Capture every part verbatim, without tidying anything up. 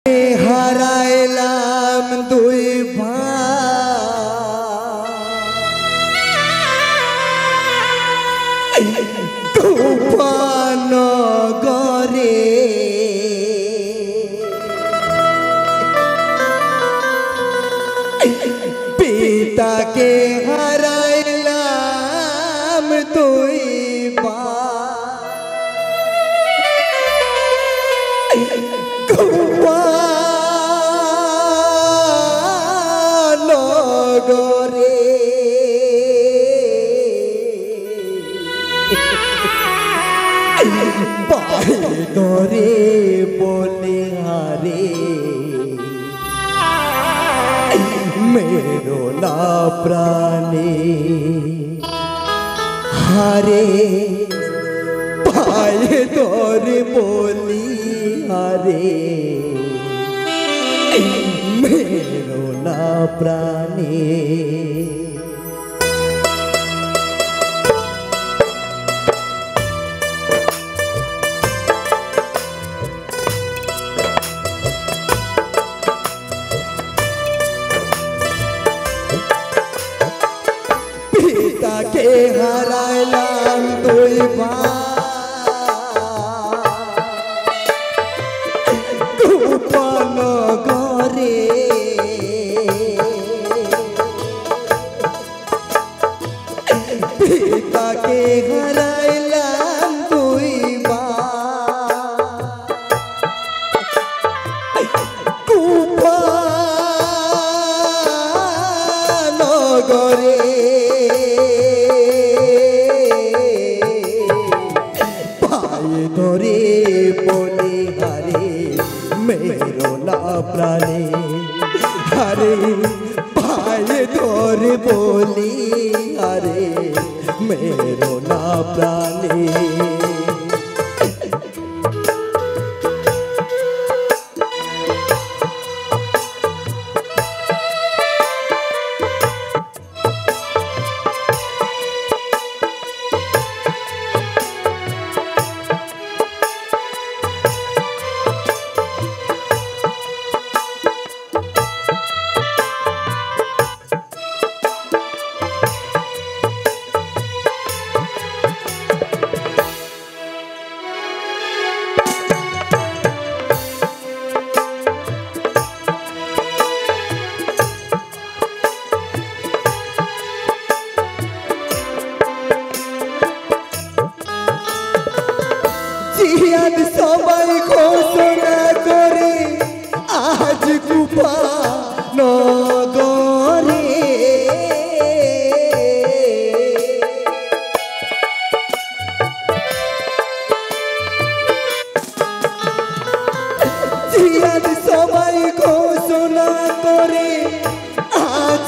হারাইলাম দুই ভাই তুফানগরে পিতাকে হারাইলাম দুই ভাই তুফানগরে পায়ে ধরে বলে হারে মেরো না প্রাণে হারে পায়ে ধরে বলি হারে মেরো না প্রাণে পিতাকে হারাইলাম দুই ভাই তুফানগরে পিতাকে হারাইলাম দুই ভাই তুফানগরে পায়ে ধরে বলে হারে মেরো না প্রাণে হারে পায়ে ধরে বলি হারে মেরো না প্রাণে জিয়াদ সবাই ঘোষণা করে আজ তুফানগরে জিয়াদ সবাই ঘোষণা করে আজ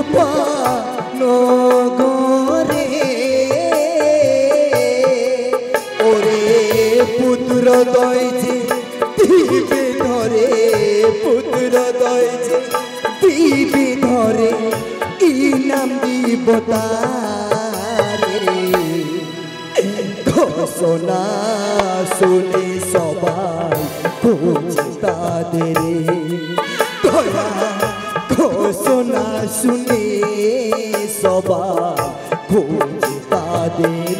তুফানগরে ওরে পুত্র দইছে দিবে ধরে পুত্র দইছে দিবে ধরে ইনাম দিব তারে ঘোষণা শুনে সবাই খুঁজে তাদের দয়া ঘোষণা শুনে সবাই খুঁজে তাদের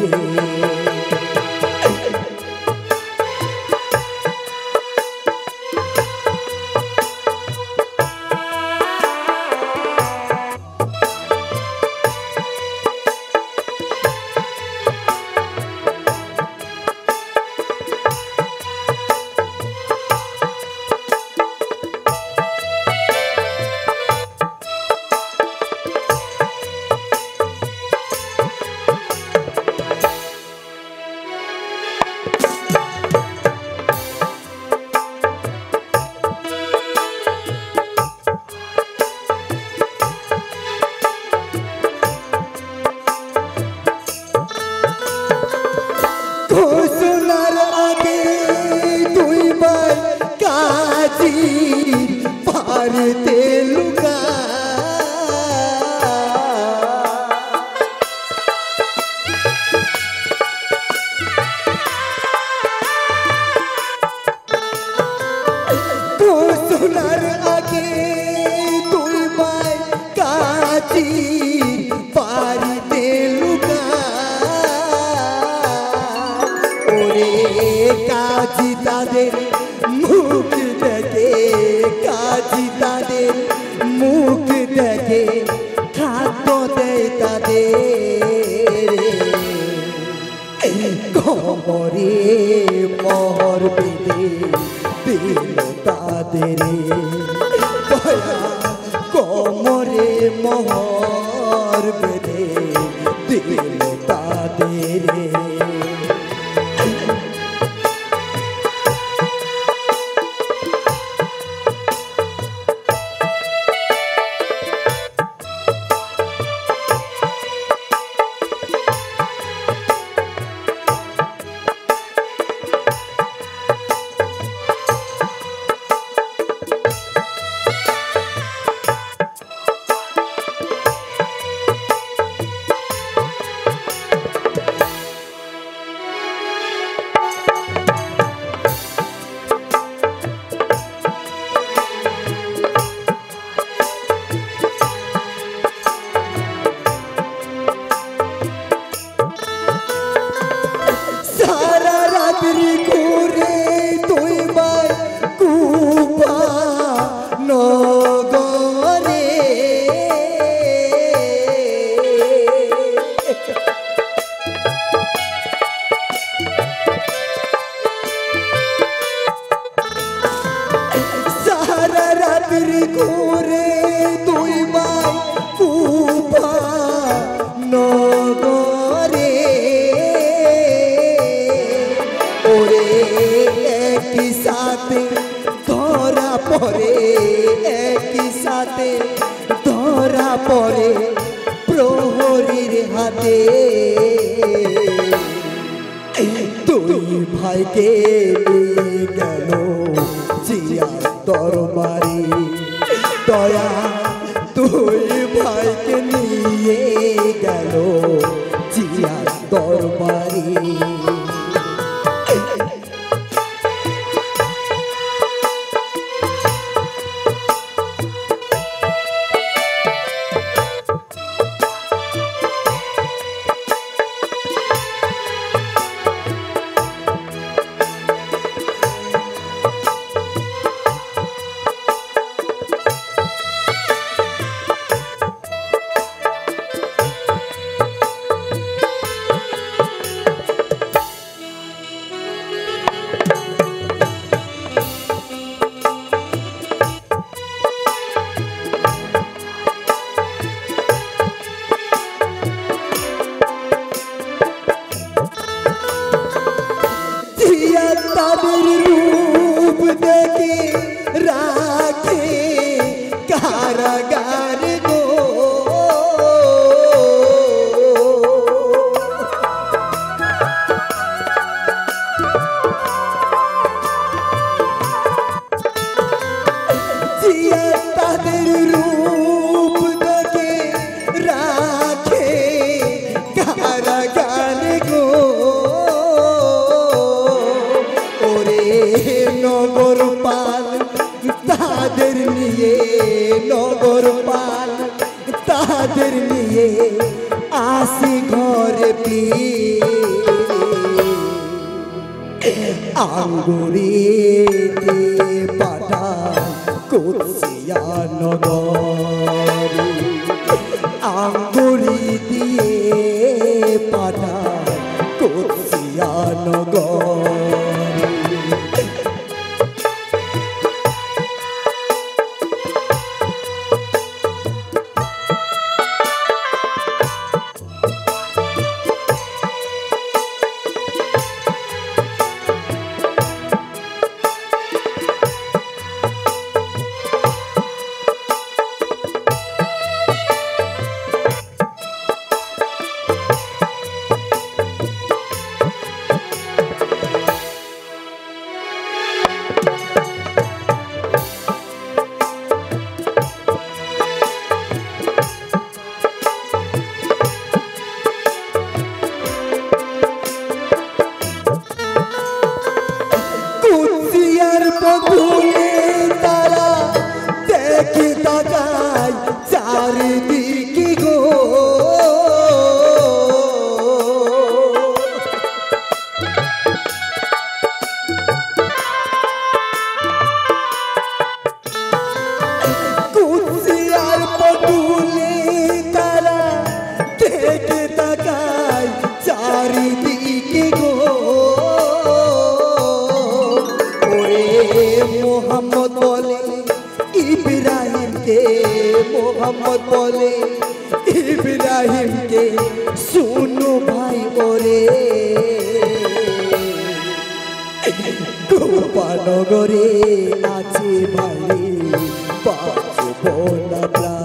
শোনার আগে তুই ভাই কাজী বাড়িতে লুকা ওরে কাজী তাদের মুখ দেখে কাজী তাদের মুখ দেখে খাদ্য দেয় তাদের কোমরে মোহর বেঁধে দিল তাদের দয়া কোমরে মোহর বেঁধে দিল তাদের ঘুরে দুই ভাই কুপা নগরে ওরে একই সাথে ধরা পড়ে একই সাথে ধরা পড়ে প্রহরীর হাতে দুই ভাইকে নিয়ে গেল জিয়া দরবারে দয়া দুই ভাইকে নিয়ে গেল জিয়া দরবারে তাদের রূপ দেখে রাখে কারাগার গো জিয়া তাদের রূপ দেখে রাখে কারাগার গো নগর পাল তাদের নিয়ে নগর পাল তাদের নিয়ে আসি ঘরে পি আঙ্গুরিতে পাঠান কুৎসিয়া নগরে আঙ্গুরি দিয়ে পাঠান কুৎসিয়া নগরে বলে ইব্রাহিমকে শুনো ভাই ওরে গোপানগরে আছে ভাই বাঁচব না প্রাণ